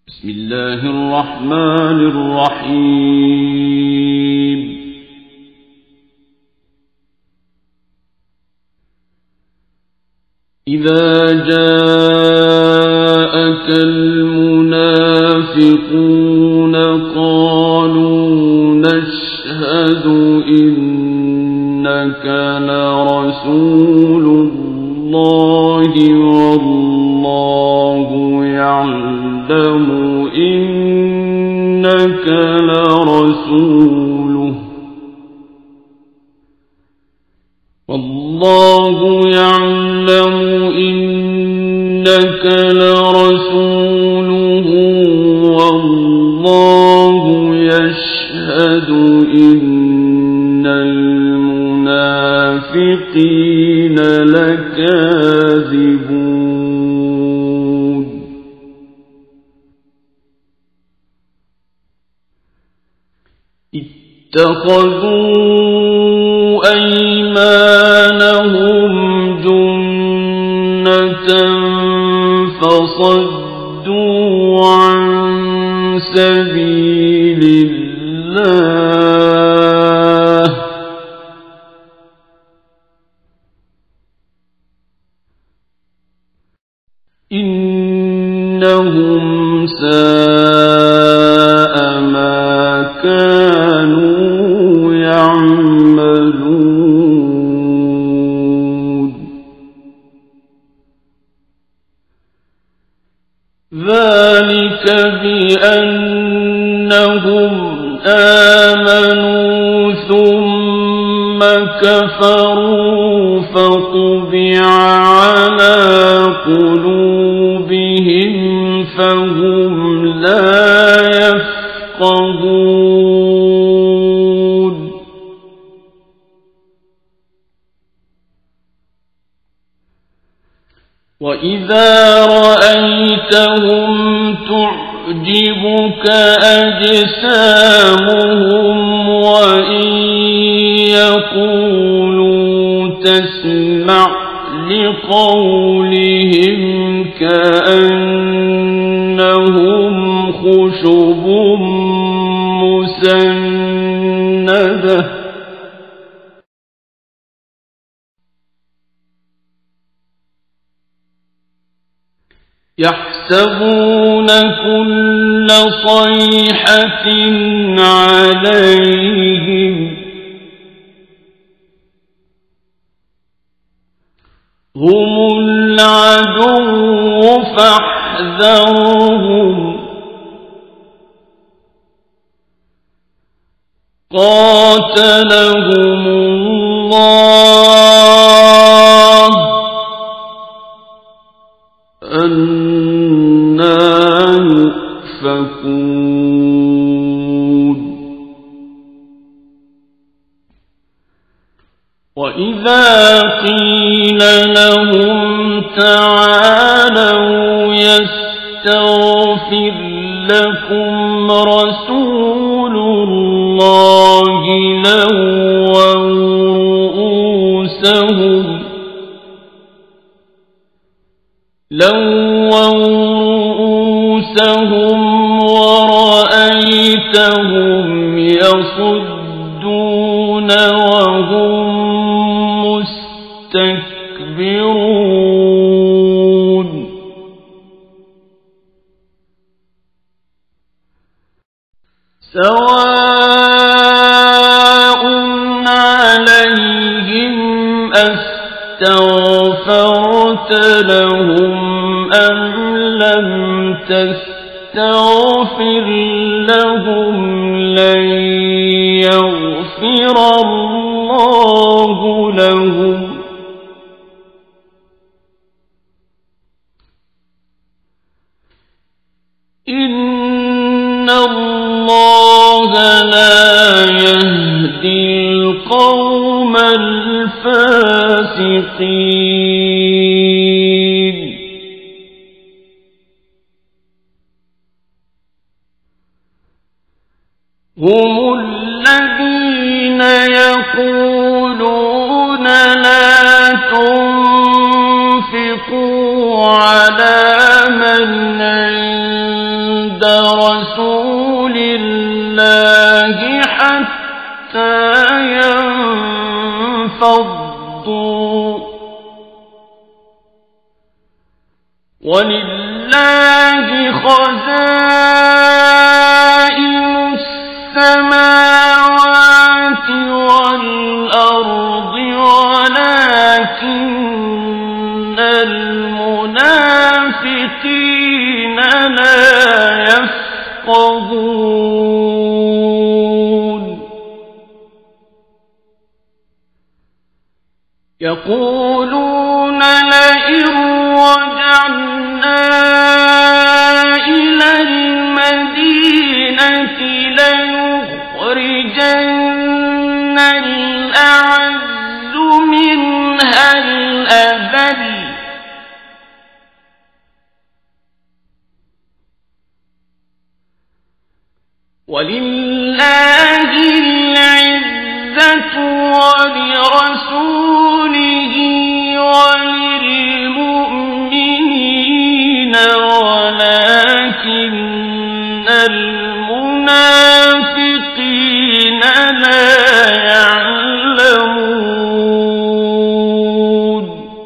بسم الله الرحمن الرحيم. إذا جاءك المنافقون قالوا نشهد إنك لرسول الله والله يعلم إنك لرسوله والله يشهد إن المنافقين لكاذبون. اتخذوا أيمانهم جنة فصدوا عن سبيل الله إنهم ساء ما كانوا يعملون. ذلك بأنهم آمنوا ثم كفروا فطبع على قلوبهم فهم لا يفقهون. وإذا رأيتهم تعجبك أجسامهم وإن يقولوا تسمع لقولهم كأنهم خشب مسندة يحسبون كل صيحة عليهم هم العدو فاحذرهم قاتلهم الله أنى يؤفكون. وإذا قيل لهم تعالوا يستغفر لكم رسول الله لووا رؤوسهم ورأيتهم يصدون وهم مستكبرون. سواء عليهم أستغفرت لهم أم لم تستغفر لهم لن يغفر الله لهم إن الله لا يهدي القوم الفاسقين. هم الذين يقولون لا تنفقوا على من عند عند رسول الله حتى ينفضوا ولله خزائن السماوات والأرض ولكن المنافقين لا يفقهون يقولون لئن رجعنا إلى المدينة ليخرجن الأعز منها الأذل ولله العزة ولرسوله وللمؤمنين ولكن المنافقين لا يعلمون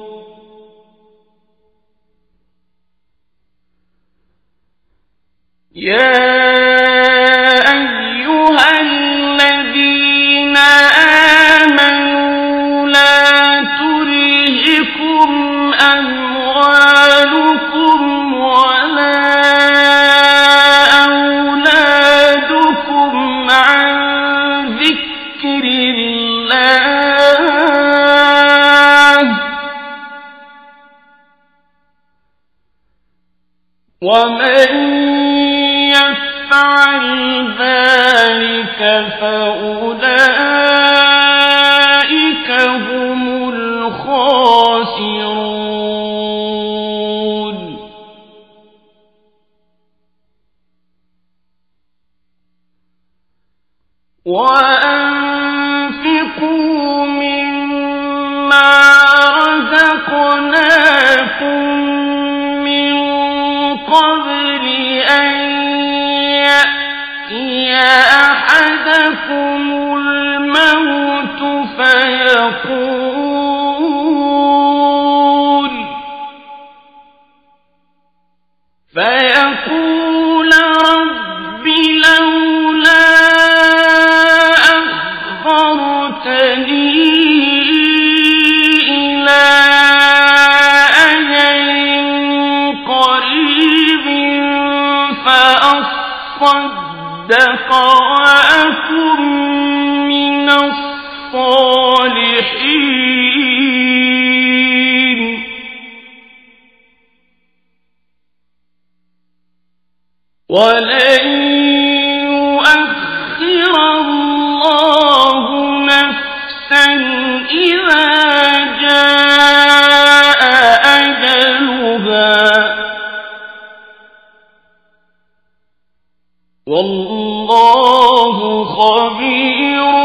يا أيها الذين آمنوا لا تلهكم أموالكم ولا أولادكم عن ذكر الله ومن يفعل ذلك فأولئك هم الخاسرون وأنفقوا مما رزقناكم من قبل أن يأتي أحدكم الموت فيقول رب لولا أخرتني إلى أجل قريب فأصدق وأكن من الصالحين ولن يؤخر الله نفسا إذا جاء أجلها والله خبير